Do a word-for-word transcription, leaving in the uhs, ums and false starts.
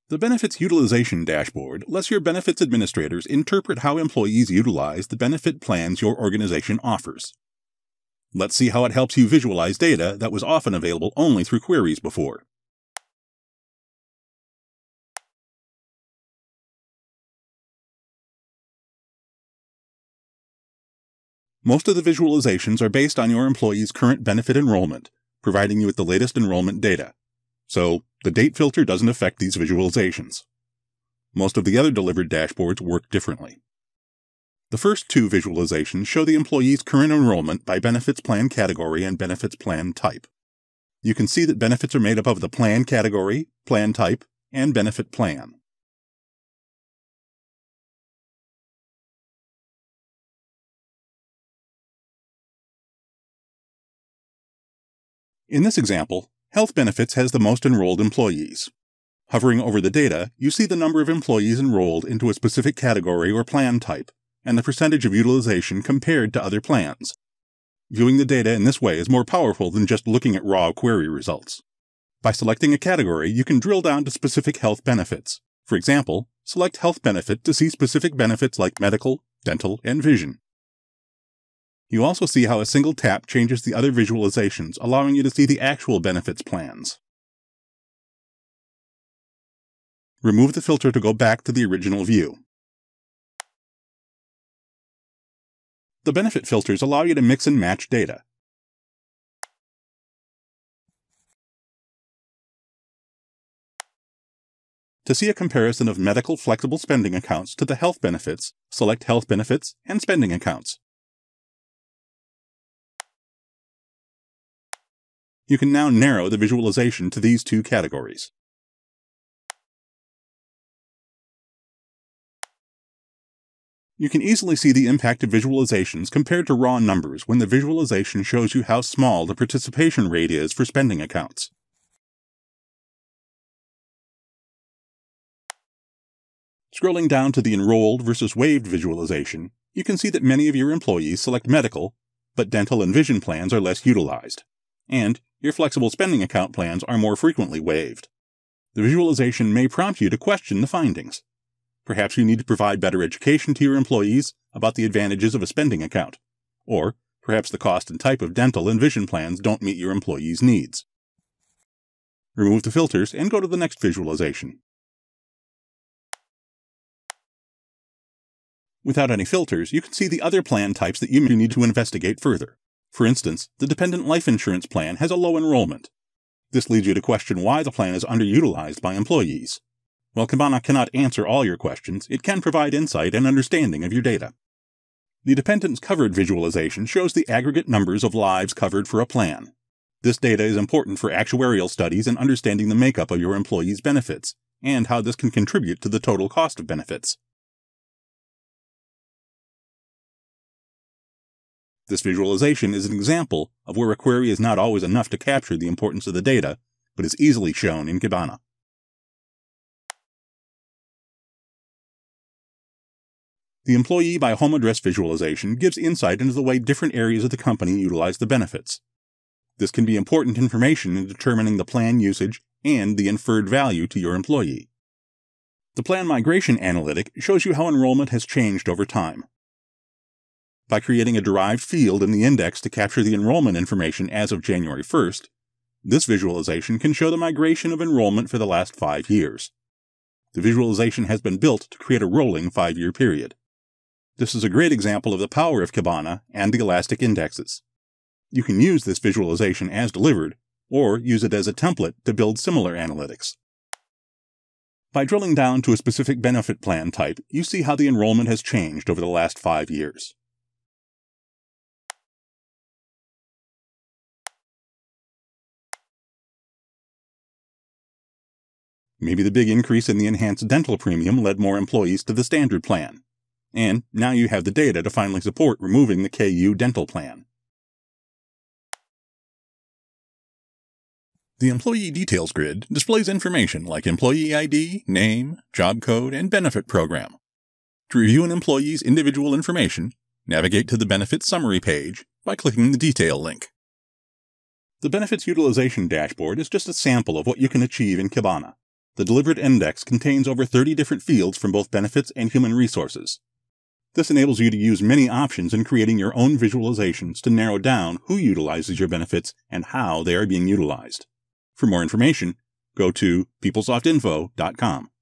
The Benefits Utilization dashboard lets your benefits administrators interpret how employees utilize the benefit plans your organization offers. Let's see how it helps you visualize data that was often available only through queries before. Most of the visualizations are based on your employees' current benefit enrollment, providing you with the latest enrollment data. So, the date filter doesn't affect these visualizations. Most of the other delivered dashboards work differently. The first two visualizations show the employee's current enrollment by benefits plan category and benefits plan type. You can see that benefits are made up of the plan category, plan type, and benefit plan. In this example, Health Benefits has the most enrolled employees. Hovering over the data, you see the number of employees enrolled into a specific category or plan type, and the percentage of utilization compared to other plans. Viewing the data in this way is more powerful than just looking at raw query results. By selecting a category, you can drill down to specific health benefits. For example, select Health Benefit to see specific benefits like medical, dental, and vision. You also see how a single tap changes the other visualizations, allowing you to see the actual benefits plans. Remove the filter to go back to the original view. The benefit filters allow you to mix and match data. To see a comparison of medical flexible spending accounts to the health benefits, select Health Benefits and Spending Accounts. You can now narrow the visualization to these two categories. You can easily see the impact of visualizations compared to raw numbers when the visualization shows you how small the participation rate is for spending accounts. Scrolling down to the enrolled versus waived visualization, you can see that many of your employees select medical, but dental and vision plans are less utilized, and your flexible spending account plans are more frequently waived. The visualization may prompt you to question the findings. Perhaps you need to provide better education to your employees about the advantages of a spending account, or perhaps the cost and type of dental and vision plans don't meet your employees' needs. Remove the filters and go to the next visualization. Without any filters, you can see the other plan types that you may need to investigate further. For instance, the dependent life insurance plan has a low enrollment. This leads you to question why the plan is underutilized by employees. While Kibana cannot answer all your questions, it can provide insight and understanding of your data. The dependents covered visualization shows the aggregate numbers of lives covered for a plan. This data is important for actuarial studies and understanding the makeup of your employees' benefits, and how this can contribute to the total cost of benefits. This visualization is an example of where a query is not always enough to capture the importance of the data, but is easily shown in Kibana. The employee by home address visualization gives insight into the way different areas of the company utilize the benefits. This can be important information in determining the plan usage and the inferred value to your employee. The plan migration analytic shows you how enrollment has changed over time. By creating a derived field in the index to capture the enrollment information as of January first, this visualization can show the migration of enrollment for the last five years. The visualization has been built to create a rolling five-year period. This is a great example of the power of Kibana and the elastic indexes. You can use this visualization as delivered, or use it as a template to build similar analytics. By drilling down to a specific benefit plan type, you see how the enrollment has changed over the last five years. Maybe the big increase in the enhanced dental premium led more employees to the standard plan, and now you have the data to finally support removing the K U dental plan. The Employee Details Grid displays information like employee I D, name, job code, and benefit program. To review an employee's individual information, navigate to the Benefits Summary page by clicking the Detail link. The Benefits Utilization dashboard is just a sample of what you can achieve in Kibana. The delivered index contains over thirty different fields from both benefits and human resources. This enables you to use many options in creating your own visualizations to narrow down who utilizes your benefits and how they are being utilized. For more information, go to PeopleSoft Info dot com.